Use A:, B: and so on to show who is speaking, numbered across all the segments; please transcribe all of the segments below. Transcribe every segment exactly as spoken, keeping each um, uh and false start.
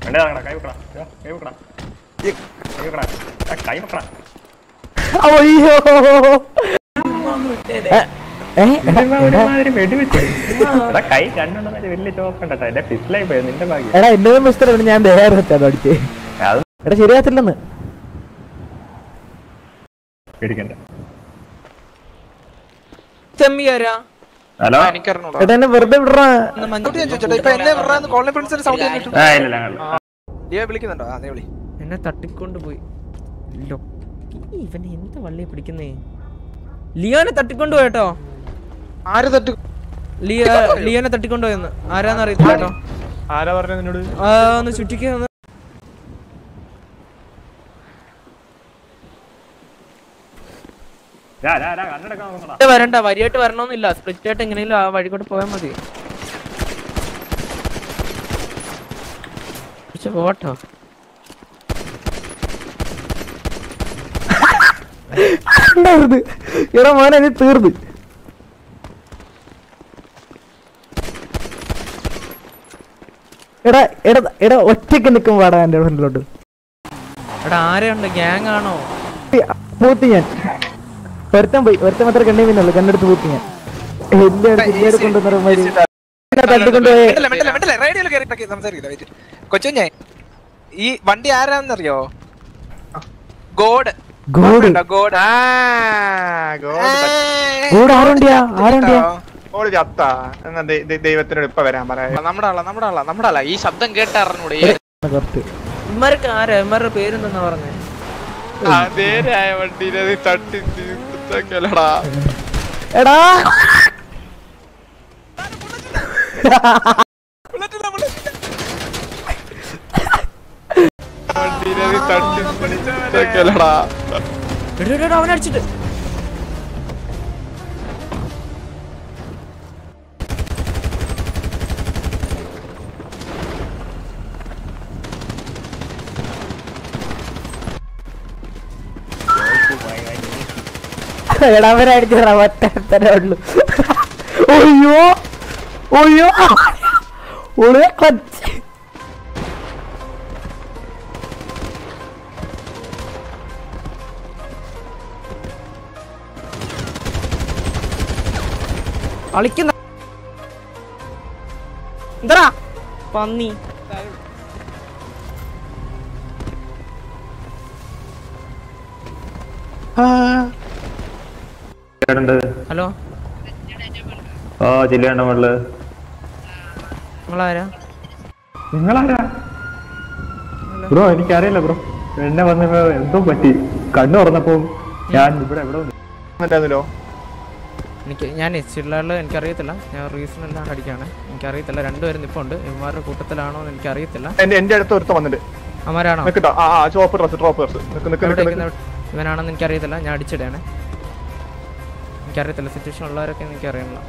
A: എടാ എന്റെ മിസ്റ്റർ ഞാൻ ദേഹത്ത് അടിച്ചേ എടാ ശരിയാത്തില്ലെന്ന് വെറുതെ എന്നെ തട്ടിക്കൊണ്ട് പോയി. ഇവന് എന്താ വള്ളിയെ പിടിക്കുന്നേ? ലിയോനെ തട്ടിക്കൊണ്ട് പോയിട്ടോ.
B: ആര് തട്ടി?
A: ലിയോനെ തട്ടിക്കൊണ്ട് പോയെന്ന് ആരാന്ന് അറിയത്തില്ല കേട്ടോ.
B: ആരാ പറഞ്ഞ നിന്നോട്?
A: ഒന്ന് ചുറ്റിക്ക് വരണ്ട, വരിയായിട്ട് വരണോന്നില്ല. സ്പ്ലിറ്റ് ആയിട്ട് എങ്ങനെയും ആ വഴി കൂടെ പോയാൽ മതി. പോട്ടോ എടാ മോനെ നീ തീർന്ന്. എടാ എടാ എടാ ഒറ്റയ്ക്ക് നിൽക്കും പാടാ എന്റെ ഫ്രണ്ടിലോട്ട്. എടാ ആരെയുണ്ട്? ഗ്യാങ് ആണോ? പൂത്തി ഞാൻ ഒരുത്തൻ പോയി. ഒരുത്തൻ മാത്രമേ കണ്ണേ പിന്നുള്ളൂ. കണ്ണെടുത്ത് പൂത്തി ഞാൻ എന്റെ അടുത്ത് കൊണ്ടുവന്ന
B: കൊച്ചുഞ്ഞേ ഈ വണ്ടി ആരാന്നറിയോ? ഗോഡ്
A: ഗോഡ്
B: ഗോഡ് ദൈവത്തിനോട് ഇപ്പൊ വരാൻ പറയാം. നമ്മുടെ ആളാ നമ്മുടെ ആളാ നമ്മുടെ ആളാ. ഈ ശബ്ദം കേട്ടറിഞ്ഞൂടെ?
A: ഇമാർക്ക് ആരാ? ഇമാരുടെ പേരെന്തെന്നാ പറഞ്ഞേ?
B: അതേരായ വണ്ടിയിലത് തട്ടി തീർത്തല്ലടാ.
A: എടാ
B: വണ്ടിയിലത് തട്ടി തീർത്തല്ലടാ.
A: അവനടിച്ചിട്ട് എടാവനടിച്ചടാ ഒറ്റത്തന്നെ ഉള്ളു. ഒയ്യോ ഒയ്യോ ഒളെ കൊച്ച് കളിക്കുന്ന എന്താ പന്നി. ഹലോ
C: ഓ ജില്ലയുണ്ടോ മുകളില്?
A: നിങ്ങളാരാ?
C: നിങ്ങളാരാ ബ്രോ? എനിക്കറിയില്ല ബ്രോ. എന്നെ വന്നപ്പോ എന്തോ പറ്റി. കണ്ണു തുറന്നപ്പോ ഞാൻ ഇവിടെ എവിടെ വന്നിട്ടായിരുന്നല്ലോ.
A: എനിക്ക് ഞാൻ എച്ചിള്ളാള് എനിക്കറിയത്തില്ല. ഞാൻ റീസൺ എല്ലാം അടിക്കാണ്. എനിക്കറിയത്തില്ല. രണ്ടുപേരും നിപ്പുണ്ട്. ഇവന്മാരുടെ കൂട്ടത്തിലാണോ എന്ന് എനിക്കറിയത്തില്ല.
C: എന്റെ അടുത്ത് ഒരുത്ത വന്നിട്ട്
A: അമാരാണോ? ഇവനാണെന്ന് എനിക്കറിയത്തില്ല. ഞാൻ അടിച്ചിടയാണ്. എനിക്കറിയത്തില്ല. സിറ്റുവേഷൻ ഉള്ളവരൊക്കെ എനിക്കറിയണില്ല.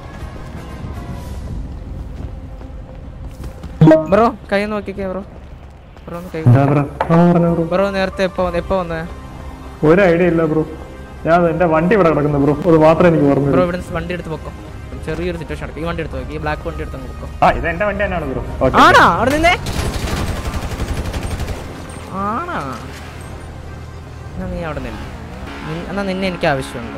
A: ബ്രോ കൈ നോക്കിക്കേ ബ്രോ. ബ്രോ ഒന്ന് കൈ ബ്രോ. നേരത്തെ എപ്പോ എപ്പോ വന്നേ?
C: ഒരു ഐഡിയ ഇല്ല ബ്രോ. ഞാൻ എന്റെ വണ്ടി ഇവിടെ കിടക്കുന്നു ബ്രോ. അത് മാത്രമേ എനിക്ക് ഓർമ്മ.
A: ബ്രോ ഇവിടെ വണ്ടി എടുത്ത് പൊക്കോ. ചെറിയൊരു സിറ്റുവേഷൻ ആണ്. ഈ വണ്ടി എടുത്ത് നോക്കി. ഈ ബ്ലാക്ക് വണ്ടി എടുത്ത് പൊക്കോ.
C: ആ ഇത് എന്റെ വണ്ടി തന്നെയാണ് ബ്രോ.
A: ആണോ? അവിടെ നിന്നേ ആണോ? എന്നാ നീ അവിടെ നിന്ന്. എന്നാ നിന്നെ എനിക്ക് ആവശ്യമുണ്ട്.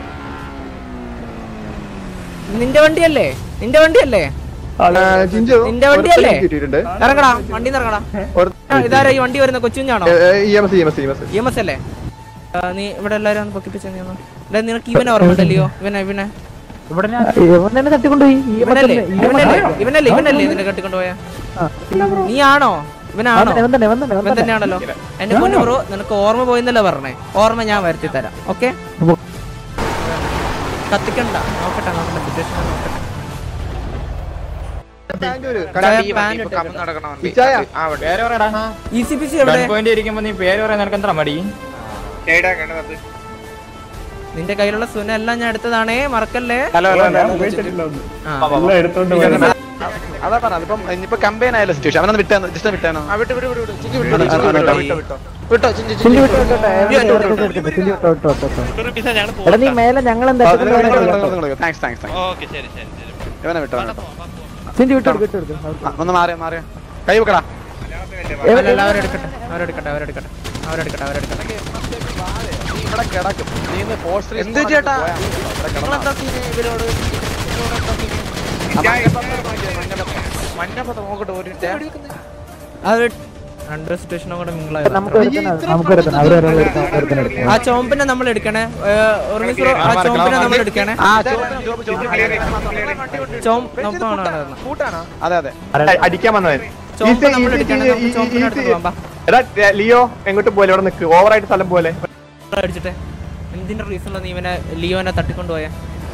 A: നിന്റെ വണ്ടിയല്ലേ? നിന്റെ വണ്ടിയല്ലേ? നിന്റെ വണ്ടിയല്ലേ? ഇറങ്ങടാ വണ്ടിന്ന് ഇറങ്ങടാ. ഇതാരാ ഈ വണ്ടി വരുന്ന? കൊച്ചുഞ്ഞാണോ? ഇ എം എസ് അല്ലേ? നീ ഇവിടെ എല്ലാരും ഒന്ന് പൊക്കിപ്പിച്ച. നിനക്ക് ഇവനെ ഓർമ്മണ്ടല്ലയോ? ഇവനെ ഇവനെ ഇവനെ തട്ടിക്കൊണ്ടുപോയി. ഇവനല്ലേ ഇവനല്ലേ ഇവനല്ലേ നിന്നെ തട്ടിക്കൊണ്ടുപോയ? നീ ആണോ? ഇവനാണോ? ഇവൻ തന്നെയാണല്ലോ. എന്റെ പൊന്നു ബ്രോ, നിനക്ക് ഓർമ്മ പോയെന്നല്ലേ പറഞ്ഞേ? ഓർമ്മ ഞാൻ വരുത്തി തരാം. ഓക്കെ കത്തിക്കണ്ട. നോക്കട്ടെ നോക്കട്ടെ സിറ്റുവേഷൻ നോക്കട്ടെ. നിന്റെ കയ്യിലുള്ള സുന എല്ലാം ഞാൻ എടുത്തതാണേ, മറക്കല്ലേ.
B: അതാ പറഞ്ഞ അതിപ്പം ഇനിയിപ്പോ കമ്പൈൻ ആയാലും സിറ്റുവേഷൻ അവനൊന്ന് വിട്ടാണ് ജസ്റ്റ് വിട്ടാണോ?
A: നീ മേലെ ഞങ്ങൾ എന്താ
B: ഇവനെ വിട്ടോ. ഒന്ന് മാറിയ മാറിയ കൈ വെക്കടാ.
A: അല്ലല്ല അവരെടുക്കട്ടെ അവരെടുക്കട്ടെ അവരെടുക്കട്ടെ അവരെടുക്കട്ടെ അവരെടുക്കട്ടെ
B: നീ ഇവിടെ കിടക്കും നീ ഇന്ന് പോസ്റ്റർ എന്ത് ചേട്ടാ നിങ്ങളെന്താ സീന് ഇവരോട് മഞ്ഞപ്പത്ത നോക്കട്ടെ ഒരു
A: അത് രണ്ട് സിറ്റുവേഷനും കൂടെ മിങ്ങളായി ആ ചോമ്പിനെ നമ്മൾ എടുക്കണേ ആ ചോമ്പിനെ നമ്മൾ എടുക്കണേ ചോമ്പ്
B: കൂട്ടാണോ അതെ അതെ
C: അടിക്കാൻ വന്നവൻ
A: ചോമ്പ് നമ്മൾ എടുക്കണേ ചോമ്പിനെ എടുത്ത് പോകാം
C: എടാ ലിയോ എങ്ങോട്ട് പോലെ ഇവിടെ നിക്ക് ഓവറായിട്ട് സ്ഥലം പോലെ
A: അടിച്ചിട്ടെ എന്തിന്റെ റീസൺ നീ ഇവനെ ലിയോനെ തട്ടിക്കൊണ്ടുപോയ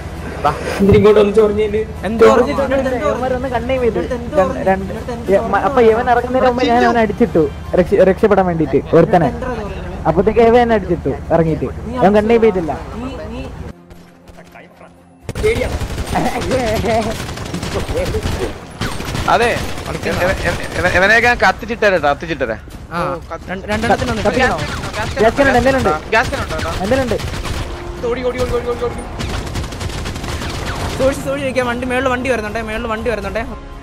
D: അപ്പൊ ഇവൻ ഇറങ്ങുന്നതിന് മുമ്പ് ഞാൻ അവൻ അടിച്ചിട്ടു രക്ഷപ്പെടാൻ വേണ്ടിട്ട് ഒരുത്തനെ അപ്പത്തേക്ക് ഇവൻ അടിച്ചിട്ടു ഇറങ്ങിട്ട് അവൻ കണ്ണേ പോയിട്ടില്ല
B: അതെ ഇവനെയൊക്കെ ഞാൻ കത്തിച്ചിട്ടേ കത്തിച്ചിട്ടേ
D: എന്തിനുണ്ട്
A: സൂക്ഷിച്ച് സൂക്ഷിച്ചിരിക്കാം വണ്ടി മേളിൽ വണ്ടി വരുന്നുണ്ടേ മേളിൽ വണ്ടി വരുന്നുണ്ടേ